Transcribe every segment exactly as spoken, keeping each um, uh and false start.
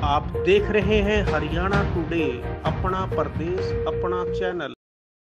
आप देख रहे हैं हरियाणा टुडे, अपना प्रदेश अपना चैनल।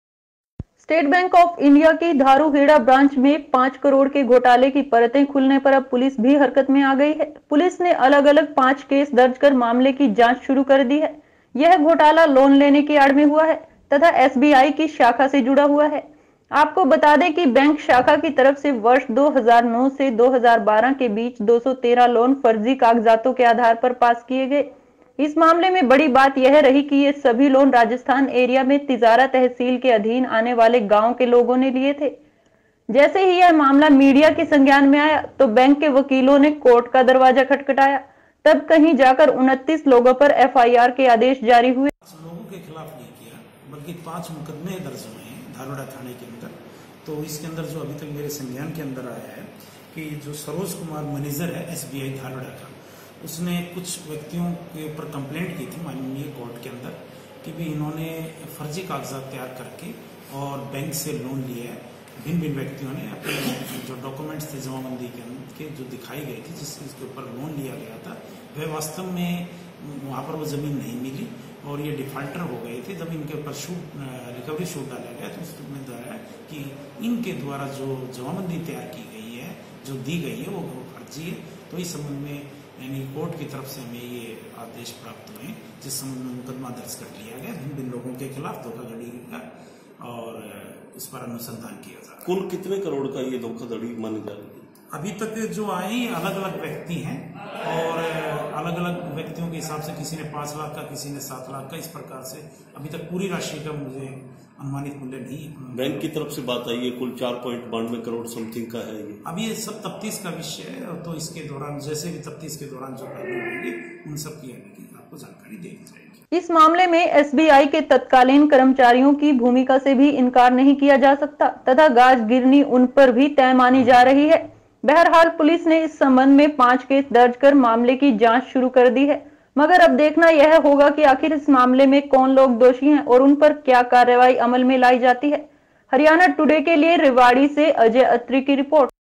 स्टेट बैंक ऑफ इंडिया की धारूहेड़ा ब्रांच में पाँच करोड़ के घोटाले की परतें खुलने पर अब पुलिस भी हरकत में आ गई है। पुलिस ने अलग अलग पांच केस दर्ज कर मामले की जांच शुरू कर दी है। यह घोटाला लोन लेने की आड़ में हुआ है तथा एस बी आई की शाखा से जुड़ा हुआ है। आपको बता दें कि बैंक शाखा की तरफ से वर्ष दो हज़ार नौ से दो हज़ार बारह के बीच दो सौ तेरह लोन फर्जी कागजातों के आधार पर पास किए गए। इस मामले में बड़ी बात यह रही कि ये सभी लोन राजस्थान एरिया में तिजारा तहसील के अधीन आने वाले गांव के लोगों ने लिए थे। जैसे ही यह मामला मीडिया के संज्ञान में आया तो बैंक के वकीलों ने कोर्ट का दरवाजा खटखटाया। तब कहीं जाकर उनतीस लोगों पर एफ आई आर के आदेश जारी हुए। लोगों के खिलाफ नहीं किया, बल्कि पांच मुकदमे दर्ज हुए हैं धारूहेड़ा थाने के अंदर। तो इसके अंदर जो अभी तक मेरे संज्ञान के अंदर आया है कि जो Saroj Kumar manager S B I आई धारूहेड़ा का, उसने कुछ व्यक्तियों के ऊपर कंप्लेंट की थी माननीय कोर्ट के अंदर कि भी इन्होंने फर्जी कागजात तैयार करके और बैंक से लोन लिया है। भिन्न भिन्न व्यक्तियों ने अपने जो डॉक्यूमेंट्स थे जमाबंदी के के जो दिखाई गई थी जिसके ऊपर लोन लिया गया था, वह वास्तव में वहां पर वो जमीन नहीं मिली और ये डिफाल्टर हो गए थे। जब इनके ऊपर शूट रिकवरी शूट डाला गया तो उसमें बताया कि इनके द्वारा जो जमाबंदी तैयार की गई है, जो दी गई है, वो फर्जी है। तो इस संबंध में यानी कोर्ट की तरफ से हमें ये आदेश प्राप्त हुए जिस संबंध में मुकदमा दर्ज कर लिया गया भिन्न भिन्न लोगों के खिलाफ धोखाधड़ी का और इस पर अनुसंधान किया जा रहा है। कुल कितने करोड़ का ये धोखाधड़ी मानी जा रही है? अभी तक जो आए अलग अलग व्यक्ति हैं और अलग अलग व्यक्तियों के हिसाब से किसी ने पांच लाख का, किसी ने सात लाख का, इस प्रकार से अभी तक पूरी राशि का मुझे अनुमानित मूल्य नहीं। बैंक की तरफ से बात आई है कुल चार पॉइंट बानवे करोड़ समथिंग का है ये। अभी ये सब तफ्तीश का विषय है, तो इसके दौरान जैसे भी तफ्तीश के दौरान जो पहलू होंगे उन सब की आपको जानकारी दी जाएगी। इस मामले में एस बी आई के तत्कालीन कर्मचारियों की भूमिका से भी इनकार नहीं किया जा सकता तथा गाज गिरनी उन पर भी तय मानी जा रही है। बहरहाल पुलिस ने इस संबंध में पांच केस दर्ज कर मामले की जांच शुरू कर दी है, मगर अब देखना यह होगा कि आखिर इस मामले में कौन लोग दोषी हैं और उन पर क्या कार्रवाई अमल में लाई जाती है। हरियाणा टुडे के लिए रेवाड़ी से अजय अत्री की रिपोर्ट।